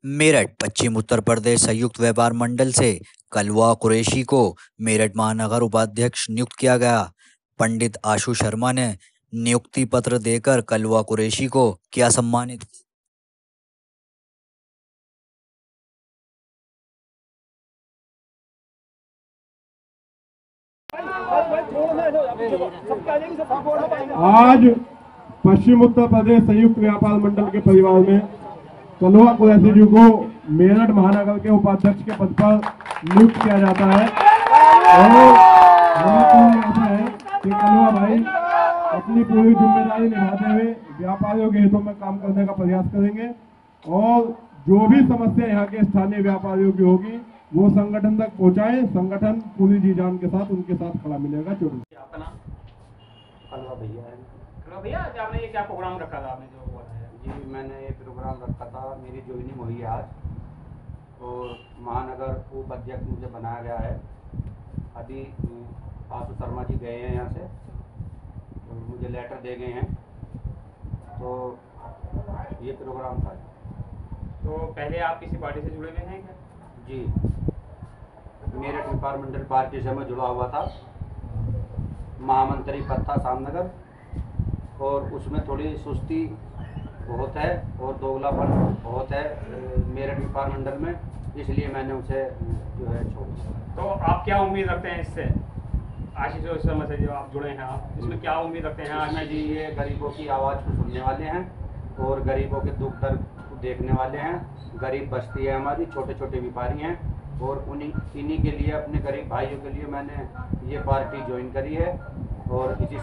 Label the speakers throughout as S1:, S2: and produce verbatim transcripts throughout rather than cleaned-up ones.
S1: मेरठ पश्चिम उत्तर प्रदेश संयुक्त व्यापार मंडल से कलवा कुरैशी को मेरठ महानगर उपाध्यक्ष नियुक्त किया गया। पंडित आशु शर्मा ने नियुक्ति पत्र देकर कलवा कुरैशी को किया सम्मानित।
S2: आज पश्चिम उत्तर प्रदेश संयुक्त व्यापार मंडल के परिवार में कलवा कुरैशी जी को मेरठ महानगर के उपाध्यक्ष के पद पर नियुक्त किया जाता है और हमें ऐसा है कि कलवा भाई अपनी पूरी जिम्मेदारी निभाते हुए व्यापारियों के हितों में काम करने का प्रयास करेंगे और जो भी समस्या यहाँ के स्थानीय व्यापारियों की होगी वो संगठन तक पहुँचाए। संगठन पूरी जी जान के साथ उनके साथ खड़ा मिलेगा। चोरी
S3: आपका नाम? कलवा भैया है। कलवा भैया, आज आपने ये क्या प्रोग्राम रखा था? आपने जो बोला है
S4: जी, मैंने ये प्रोग्राम रखा था, मेरी ज्वाइनिंग हुई है आज और महानगर उपाध्यक्ष मुझे बनाया गया है। अभी आशु शर्मा जी गए हैं यहाँ से तो मुझे लेटर दे गए हैं, तो ये प्रोग्राम था।
S3: तो पहले आप किसी पार्टी से जुड़े हुए हैं क्या?
S4: जी, मेरठ व्यापार मंडल पार्टी से मैं जुड़ा हुआ था। महामंत्री पद था सामनगर और उसमें थोड़ी सुस्ती बहुत है और दोगलापन बहुत है मेरठ व्यापार मंडल में, इसलिए मैंने उसे जो है छोड़ दिया।
S3: तो आप क्या उम्मीद रखते हैं इससे? आशीष शर्मा से जो आप जुड़े हैं, आप इसमें क्या उम्मीद रखते हैं?
S4: इसमें जी ये गरीबों की आवाज़ को सुनने वाले हैं और गरीबों के दुख दर्द को देखने वाले हैं। गरीब बस्ती है हमारी, छोटे छोटे व्यापारी हैं और उन्हीं इन्हीं के लिए, अपने गरीब भाइयों के लिए मैंने ये पार्टी ज्वाइन करी है। और इसी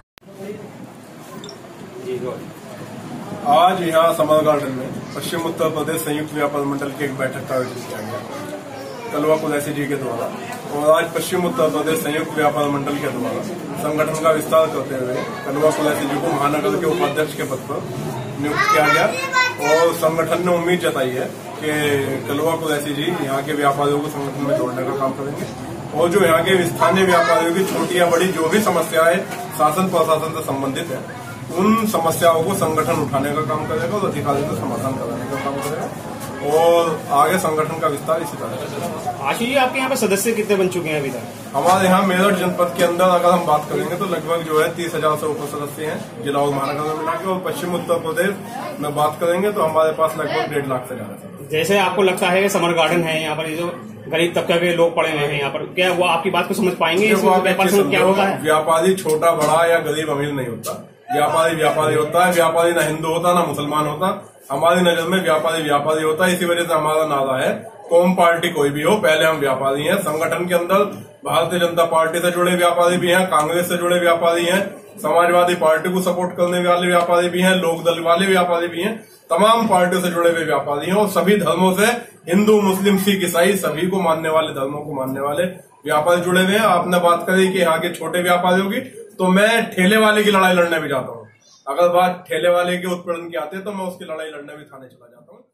S4: जी जो
S2: आज यहाँ समर गार्डन में पश्चिम उत्तर प्रदेश संयुक्त व्यापार मंडल की एक बैठक का आयोजन किया गया कलवा कुरैशी जी के द्वारा। और आज पश्चिम उत्तर प्रदेश संयुक्त व्यापार मंडल के द्वारा संगठन का विस्तार करते हुए कलवा कुरैशी जी को महानगर के उपाध्यक्ष के पद पर नियुक्त किया गया। और संगठन ने उम्मीद जताई है कि कलवा कुरैशी जी यहाँ के व्यापारियों को संगठन में जोड़ने का काम करेंगे और जो यहाँ के स्थानीय व्यापारियों की छोटी या बड़ी जो भी समस्याएं शासन प्रशासन से संबंधित है, उन समस्याओं को संगठन उठाने का काम करेगा और अधिकारियों को समाधान कराने का काम करेगा और आगे संगठन का विस्तार इसी तरह से।
S3: आशीष जी, आपके यहाँ पे सदस्य कितने बन चुके हैं अभी तक?
S2: हमारे यहाँ मेरठ जनपद के अंदर अगर हम बात करेंगे तो लगभग जो है तीस हजार से ऊपर सदस्य हैं जिला और महानगर में मिला के। और पश्चिम उत्तर प्रदेश में बात करेंगे तो हमारे पास लगभग डेढ़ लाख से ज्यादा है।
S3: जैसे आपको लगता है समर गार्डन है यहाँ पर, जो गरीब तबके के लोग पड़े हुए हैं यहाँ पर, क्या वो आपकी बात को समझ पाएंगे? क्या होता है?
S2: व्यापारी छोटा बड़ा या गरीब अमीर नहीं होता, व्यापारी व्यापारी होता है। व्यापारी ना हिंदू होता ना मुसलमान होता, हमारी नजर में व्यापारी व्यापारी होता है। इसी वजह से हमारा नारा है, कौम पार्टी कोई भी हो, पहले हम व्यापारी हैं। संगठन के अंदर भारतीय जनता पार्टी से जुड़े व्यापारी भी हैं, कांग्रेस से जुड़े व्यापारी हैं, समाजवादी पार्टी को सपोर्ट करने वाले व्यापारी भी हैं, लोक दल वाले व्यापारी भी हैं, तमाम पार्टियों से जुड़े हुए व्यापारी हैं और सभी धर्मों से, हिंदू मुस्लिम सिख ईसाई सभी को मानने वाले, धर्मों को मानने वाले व्यापारी जुड़े हुए हैं। आपने बात करी कि यहाँ के छोटे व्यापारियों की, तो मैं ठेले वाले की लड़ाई लड़ने भी जाता हूँ। अगर बात ठेले वाले के उत्पीड़न की आती है तो मैं उसकी लड़ाई लड़ने भी थाने चला जाता हूँ।